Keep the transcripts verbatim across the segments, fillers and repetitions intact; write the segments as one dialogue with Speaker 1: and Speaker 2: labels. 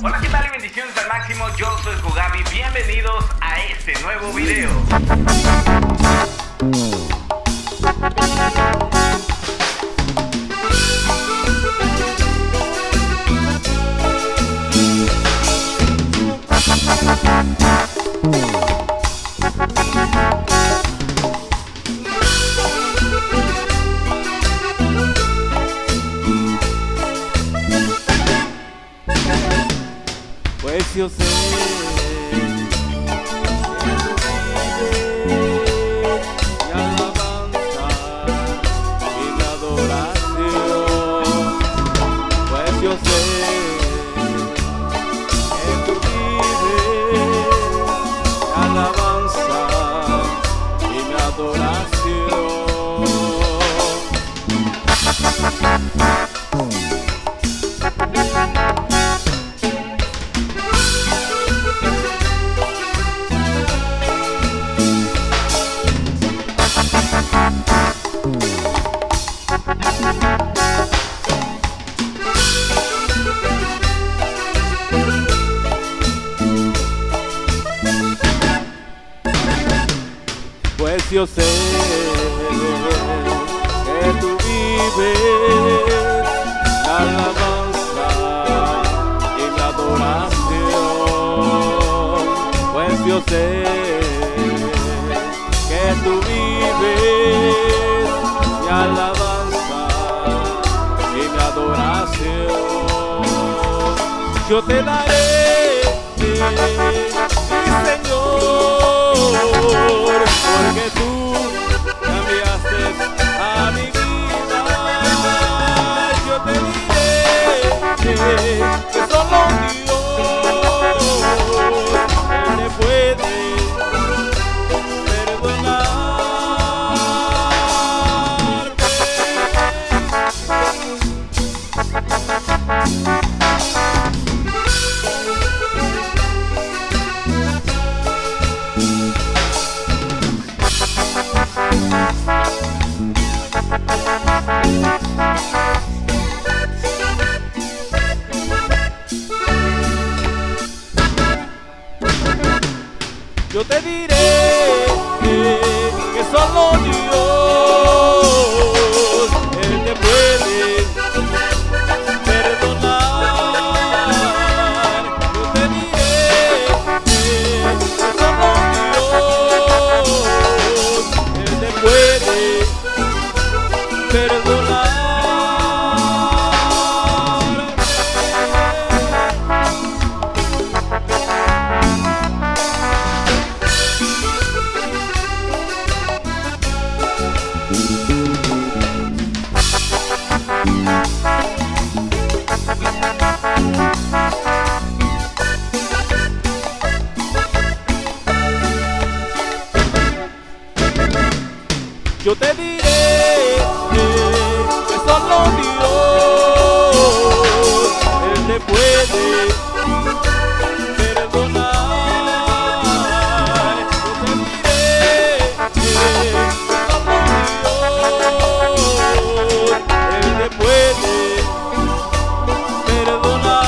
Speaker 1: Hola, ¿qué tal? Y bendiciones al máximo, yo soy Kogabi, bienvenidos a este nuevo video.
Speaker 2: Pues yo sé mi alabanza y mi adoración. Pues yo sé que tú vives mi alabanza y mi adoración. Pues yo sé que tú vives la alabanza y la adoración. Pues yo sé que tú vives mi alabanza y mi adoración. Yo te daré, mi Señor, porque tú cambiaste a mi vida. Yo te diré que solo Dios Él me puede perdonarme. Yo te diré que, que solo Dios Él te puede perdonar. Yo te diré que, que solo Dios Él te puede perdonar. Yo te diré que, que solo Dios Él te puede perdonar. Yo te diré que, que solo Dios Él te puede perdonar.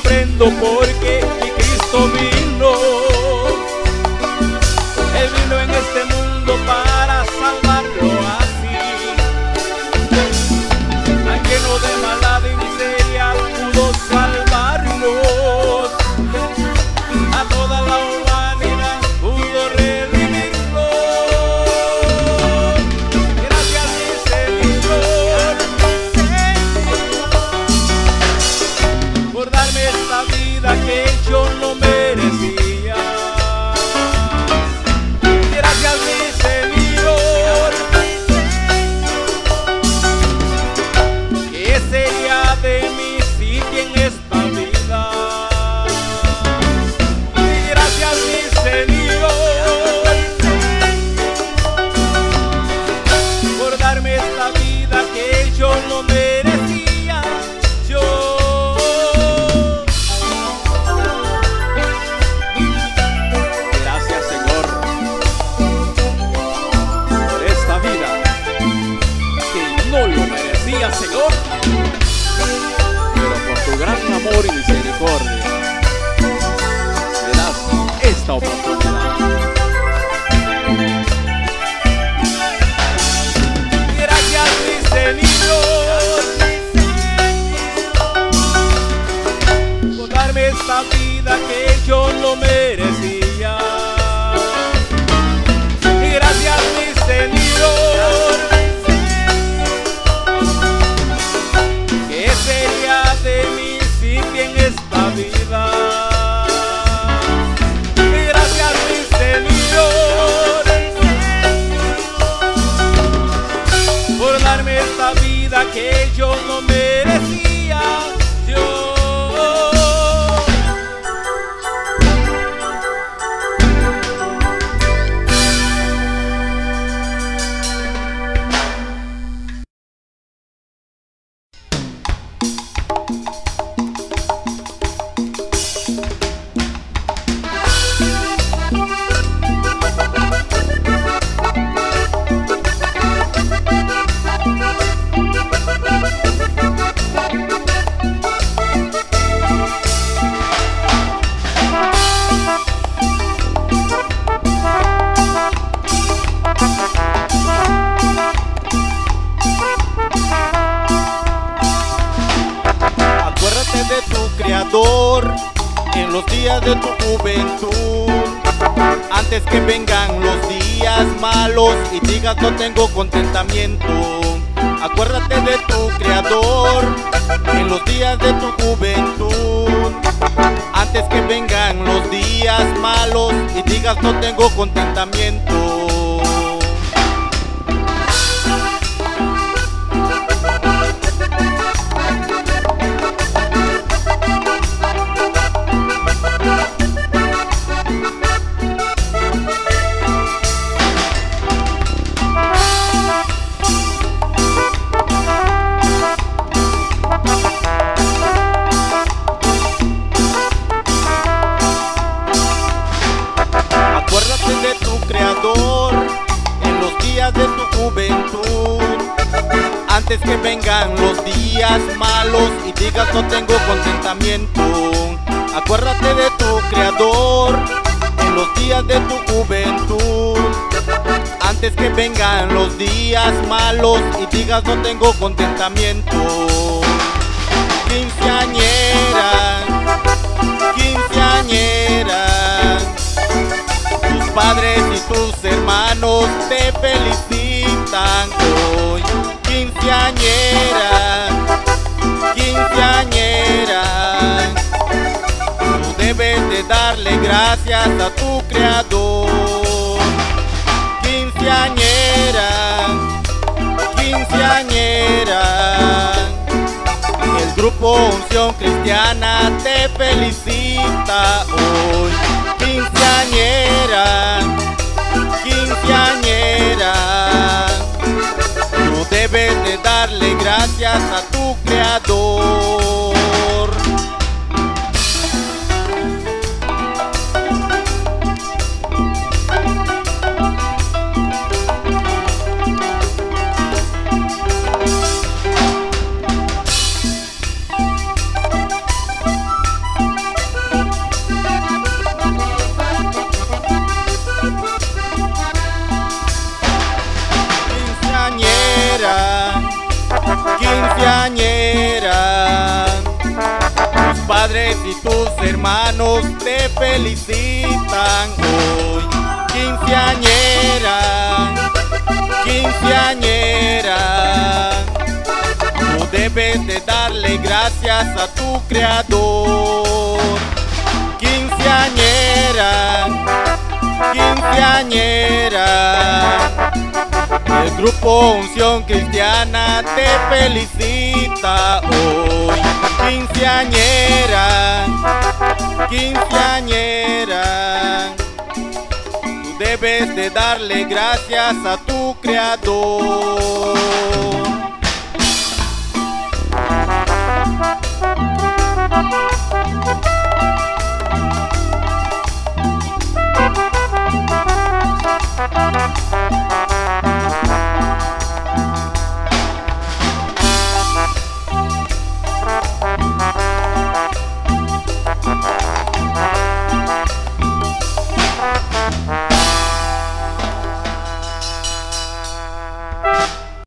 Speaker 2: comprendo por qué mi Cristo vino. Él vino en este mundo para salvarlo así. Tan lleno de maldad y miseria pudo salvarnos. A toda la humanidad pudo redimirlo. Gracias mi Señor por darme esta vida que yo no merecía. Gracias mi Señor. ¿Qué sería de mí si en esta vida? Gracias mi Señor por darme esta vida que yo no merecía. Yo gracias Señor por esta vida que no lo merecía, Señor, pero por tu gran amor y misericordia me das esta oportunidad. Gracias mi Señor por darme esta vida que yo no merecía. Gracias mi Señor. ¿Qué sería de mí si en esta vida? Gracias mi Señor por darme esta vida que yo no merecía. Yo acuérdate de tu Creador en los días de tu juventud, antes que vengan los días malos y digas no tengo contentamiento. Acuérdate de tu Creador en los días de tu juventud, antes que vengan los días malos y digas no tengo contentamiento. Acuérdate de tu Creador en los días de tu juventud, antes que vengan los días malos y digas no tengo contentamiento. Acuérdate de tu Creador en los días de tu juventud, antes que vengan los días malos y digas no tengo contentamiento. Quinceañera, quinceañera, tus padres y tus hermanos te felicitan hoy. Quinceañera, quinceañera, tú debes de darle gracias a tu Creador. Quinceañera, quinceañera, el grupo Unción Cristiana te felicita hoy. Quinceañera, quinceañera, tú debes de darle gracias a tu Creador. quinceañera, tus padres y tus hermanos te felicitan hoy. Quinceañera, quinceañera, tú debes de darle gracias a tu creador. Quinceañera, quinceañera, el grupo Unción Cristiana te felicita hoy. Quinceañera, quinceañera, tú debes de darle gracias a tu creador.